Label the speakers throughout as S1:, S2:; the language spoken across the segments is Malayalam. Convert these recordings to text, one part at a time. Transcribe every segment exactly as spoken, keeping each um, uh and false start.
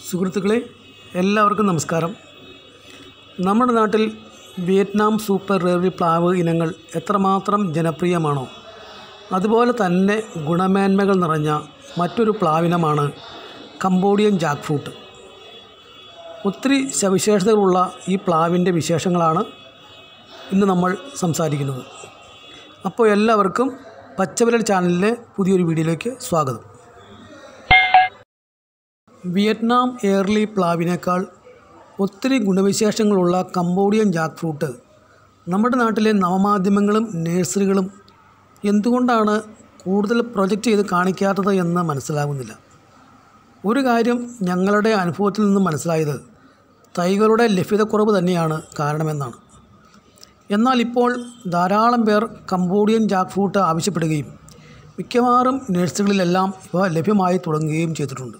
S1: സുഹൃത്തുക്കളെ, എല്ലാവർക്കും നമസ്കാരം. നമ്മുടെ നാട്ടിൽ വിയറ്റ്നാം സൂപ്പർ റെയറി പ്ലാവ് ഇനങ്ങൾ എത്രമാത്രം ജനപ്രിയമാണോ അതുപോലെ തന്നെ ഗുണമേന്മകൾ നിറഞ്ഞ മറ്റൊരു പ്ലാവിനമാണ് കംബോഡിയൻ ജാക്ക് ഫ്രൂട്ട്. ഒത്തിരി സവിശേഷതകളുള്ള ഈ പ്ലാവിൻ്റെ വിശേഷങ്ങളാണ് ഇന്ന് നമ്മൾ സംസാരിക്കുന്നത്. അപ്പോൾ എല്ലാവർക്കും പച്ചവിരൽ ചാനലിലെ പുതിയൊരു വീഡിയോയിലേക്ക് സ്വാഗതം. വിയറ്റ്നാം എയർലി പ്ലാവിനേക്കാൾ ഒത്തിരി ഗുണവിശേഷങ്ങളുള്ള കംബോഡിയൻ ജാക്ക് ഫ്രൂട്ട് നമ്മുടെ നാട്ടിലെ നവമാധ്യമങ്ങളും നഴ്സറികളും എന്തുകൊണ്ടാണ് കൂടുതൽ പ്രൊജക്റ്റ് ചെയ്ത് കാണിക്കാത്തത് എന്ന് മനസ്സിലാകുന്നില്ല. ഒരു കാര്യം ഞങ്ങളുടെ അനുഭവത്തിൽ നിന്ന് മനസ്സിലായത് തൈകളുടെ ലഭ്യതക്കുറവ് തന്നെയാണ് കാരണമെന്നാണ്. എന്നാൽ ഇപ്പോൾ ധാരാളം പേർ കംബോഡിയൻ ജാക്ക് ഫ്രൂട്ട് ആവശ്യപ്പെടുകയും മിക്കവാറും നഴ്സറികളിലെല്ലാം ഇവ ലഭ്യമായി തുടങ്ങുകയും ചെയ്തിട്ടുണ്ട്.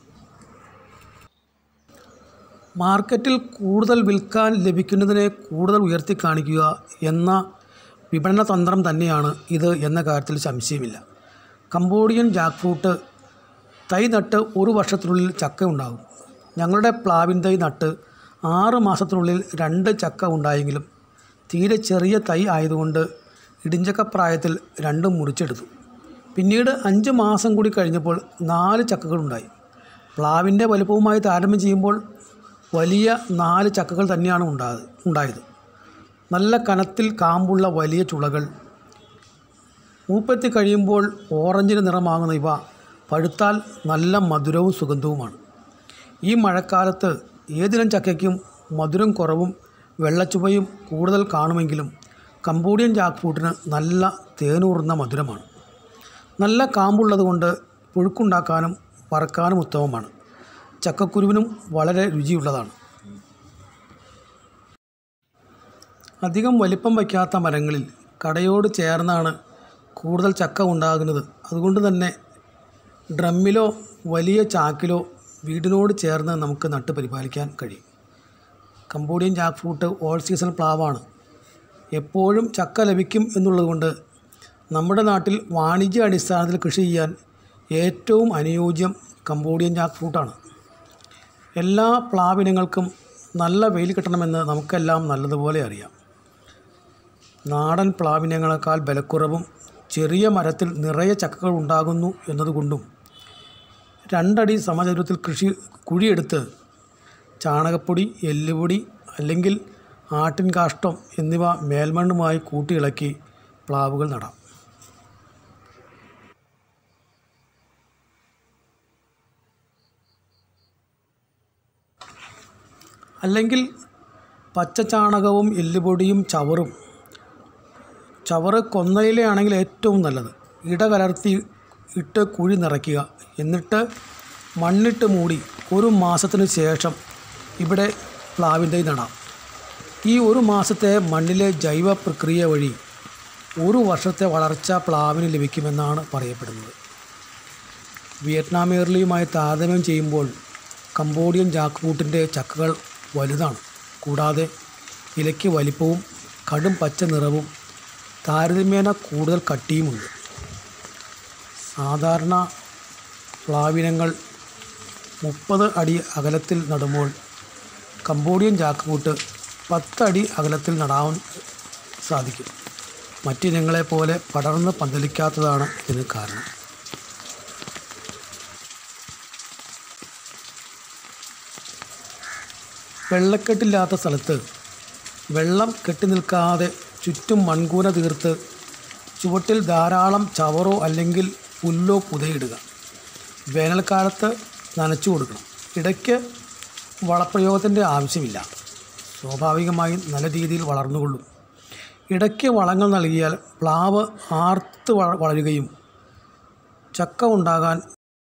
S1: മാർക്കറ്റിൽ കൂടുതൽ വിൽക്കാൻ ലഭിക്കുന്നതിനെ കൂടുതൽ ഉയർത്തി കാണിക്കുക എന്ന വിപണന തന്ത്രം തന്നെയാണ് ഇത് എന്ന കാര്യത്തിൽ സംശയമില്ല. കംബോഡിയൻ ജാക്ക് ഫ്രൂട്ട് തൈ നട്ട് ഒരു വർഷത്തിനുള്ളിൽ ചക്ക ഉണ്ടാകും. ഞങ്ങളുടെ പ്ലാവിൻ തൈ നട്ട് ആറ് മാസത്തിനുള്ളിൽ രണ്ട് ചക്ക ഉണ്ടായെങ്കിലും തീരെ ചെറിയ തൈ ആയതുകൊണ്ട് ഇടിഞ്ചക്ക പ്രായത്തിൽ രണ്ടും മുറിച്ചെടുത്തു. പിന്നീട് അഞ്ച് മാസം കൂടി കഴിഞ്ഞപ്പോൾ നാല് ചക്കകളുണ്ടായി. പ്ലാവിൻ്റെ വലുപ്പവുമായി താരതമ്യം ചെയ്യുമ്പോൾ വലിയ നാല് ചക്കകൾ തന്നെയാണ് ഉണ്ടായത് ഉണ്ടായത് നല്ല കനത്തിൽ കാമ്പുള്ള വലിയ ചുളകൾ. മൂപ്പെത്തി കഴിയുമ്പോൾ ഓറഞ്ചിന് നിറമാകുന്ന ഇവ പഴുത്താൽ നല്ല മധുരവും സുഗന്ധവുമാണ്. ഈ മഴക്കാലത്ത് ഏതിനം ചക്കയ്ക്കും മധുരം കുറവും വെള്ളച്ചുവയും കൂടുതൽ കാണുമെങ്കിലും കംബോഡിയൻ ജാക്ക് ഫ്രൂട്ടിന് നല്ല തേനൂറുന്ന മധുരമാണ്. നല്ല കാമ്പുള്ളതുകൊണ്ട് പുഴുക്കുണ്ടാക്കാനും വറക്കാനും ഉത്തമമാണ്. ചക്കക്കുരുവിനും വളരെ രുചിയുള്ളതാണ്. അധികം വലിപ്പം വയ്ക്കാത്ത മരങ്ങളിൽ കടയോട് ചേർന്നാണ് കൂടുതൽ ചക്ക ഉണ്ടാകുന്നത്. അതുകൊണ്ട് തന്നെ ഡ്രമ്മിലോ വലിയ ചാക്കിലോ വീടിനോട് ചേർന്ന് നമുക്ക് നട്ട് പരിപാലിക്കാൻ കഴിയും. Cambodian jackfruit all season പ്ലാവാണ്. എപ്പോഴും ചക്ക ലഭിക്കും എന്നുള്ളതുകൊണ്ട് നമ്മുടെ നാട്ടിൽ വാണിജ്യ അടിസ്ഥാനത്തിൽ കൃഷി ചെയ്യാൻ ഏറ്റവും അനുയോജ്യം കംബോഡിയൻ ജാക്ക് ഫ്രൂട്ടാണ്. എല്ലാ പ്ലാവിനങ്ങൾക്കും നല്ല വെയിൽ കിട്ടണമെന്ന് നമുക്കെല്ലാം നല്ലതുപോലെ അറിയാം. നാടൻ പ്ലാവിനങ്ങളെക്കാൾ ബലക്കുറവും ചെറിയ മരത്തിൽ നിറയെ ചക്കകൾ ഉണ്ടാകുന്നു എന്നതുകൊണ്ടും രണ്ടടി സമചതുരത്തിൽ കൃഷി കുഴിയെടുത്ത് ചാണകപ്പൊടി, എല്ലുപൊടി അല്ലെങ്കിൽ ആട്ടിൻ കാഷ്ടം എന്നിവ മേൽമണ്ണുമായി കൂട്ടിയിളക്കി പ്ലാവുകൾ നടാം. അല്ലെങ്കിൽ പച്ചച്ചാണകവും എല്ലുപൊടിയും ചവറും. ചവറ് കൊന്നയിലയാണെങ്കിൽ ഏറ്റവും നല്ലത്. ഇട കലർത്തി ഇട്ട് കുഴി നിറയ്ക്കുക. എന്നിട്ട് മണ്ണിട്ട് മൂടി ഒരു മാസത്തിന് ശേഷം ഇവിടെ പ്ലാവിൻ തൈ നടാം. ഈ ഒരു മാസത്തെ മണ്ണിലെ ജൈവ പ്രക്രിയ വഴി ഒരു വർഷത്തെ വളർച്ച പ്ലാവിന് ലഭിക്കുമെന്നാണ് പറയപ്പെടുന്നത്. വിയറ്റ്നാം എയർലിയുമായി താരതമ്യം ചെയ്യുമ്പോൾ കംബോഡിയൻ ജാക്ക് ഫ്രൂട്ടിൻ്റെ ചക്കകൾ വലുതാണ്. കൂടാതെ ഇലയ്ക്ക് വലിപ്പവും കടും പച്ച നിറവും താരതമ്യേന കൂടുതൽ കട്ടിയുമുണ്ട്. സാധാരണ പ്ലാവിനങ്ങൾ മുപ്പത് അടി അകലത്തിൽ നടുമ്പോൾ കംബോഡിയൻ ജാക്ക് ഫ്രൂട്ട് പത്തടി അകലത്തിൽ നടാൻ സാധിക്കും. മറ്റിനങ്ങളെപ്പോലെ പടർന്ന് പന്തലിക്കാത്തതാണ് ഇതിന് കാരണം. വെള്ളക്കെട്ടില്ലാത്ത സ്ഥലത്ത് വെള്ളം കെട്ടി നിൽക്കാതെ ചുറ്റും മൺകൂന തീർത്ത് ചുവട്ടിൽ ധാരാളം ചവറോ അല്ലെങ്കിൽ പുല്ലോ പുതയിടുക. വേനൽക്കാലത്ത് നനച്ചു കൊടുക്കണം. ഇടയ്ക്ക് വളപ്രയോഗത്തിൻ്റെ ആവശ്യമില്ല. സ്വാഭാവികമായും നല്ല രീതിയിൽ വളർന്നുകൊള്ളും. ഇടയ്ക്ക് വളങ്ങൾ നൽകിയാൽ പ്ലാവ് ആർത്ത് വളരുകയും ചക്ക ഉണ്ടാകാൻ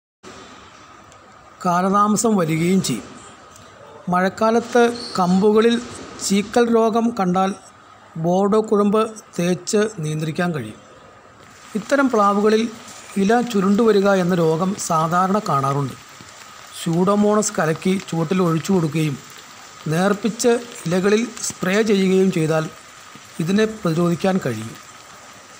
S1: കാലതാമസം വരികയും ചെയ്യും. മഴക്കാലത്ത് കമ്പുകളിൽ ചീക്കൽ രോഗം കണ്ടാൽ ബോർഡോ കുഴമ്പ് തേച്ച് നിയന്ത്രിക്കാൻ കഴിയും. ഇത്തരം പ്ലാവുകളിൽ ഇല ചുരുണ്ടുവരിക എന്ന രോഗം സാധാരണ കാണാറുണ്ട്. സ്യൂഡോമോണസ് കലക്കി ചുവട്ടിൽ ഒഴിച്ചു കൊടുക്കുകയും നേർപ്പിച്ച് ഇലകളിൽ സ്പ്രേ ചെയ്യുകയും ചെയ്താൽ ഇതിനെ പ്രതിരോധിക്കാൻ കഴിയും.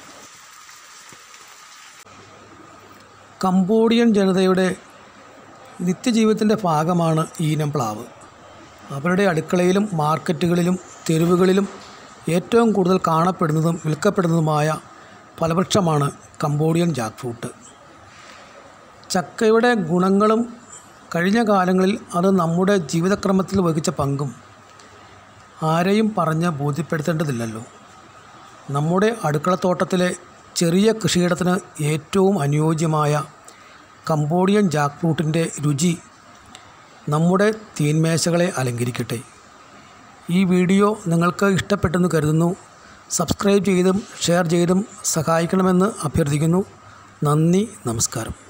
S1: കംബോഡിയൻ ജനതയുടെ നിത്യജീവിതത്തിൻ്റെ ഭാഗമാണ് ഈനം പ്ലാവ്. അവരുടെ അടുക്കളയിലും മാർക്കറ്റുകളിലും തെരുവുകളിലും ഏറ്റവും കൂടുതൽ കാണപ്പെടുന്നതും വിൽക്കപ്പെടുന്നതുമായ ഫലവൃക്ഷമാണ് കംബോഡിയൻ ജാക്ക് ഫ്രൂട്ട്. ചക്കയുടെ ഗുണങ്ങളും കഴിഞ്ഞ കാലങ്ങളിൽ അത് നമ്മുടെ ജീവിതക്രമത്തിൽ വഹിച്ച പങ്കും ആരെയും പറഞ്ഞ് ബോധ്യപ്പെടുത്തേണ്ടതില്ലല്ലോ. നമ്മുടെ അടുക്കളത്തോട്ടത്തിലെ ചെറിയ കൃഷിയിടത്തിന് ഏറ്റവും അനുയോജ്യമായ കംബോഡിയൻ ജാക്ക് ഫ്രൂട്ടിൻ്റെ രുചി നമ്മുടെ തീന്മേശകളെ അലങ്കരിക്കട്ടെ. ഈ വീഡിയോ നിങ്ങൾക്ക് ഇഷ്ടപ്പെട്ടെന്ന് കരുതുന്നു. സബ്സ്ക്രൈബ് ചെയ്തും ഷെയർ ചെയ്തും സഹായിക്കണമെന്ന് അഭ്യർത്ഥിക്കുന്നു. നന്ദി, നമസ്കാരം.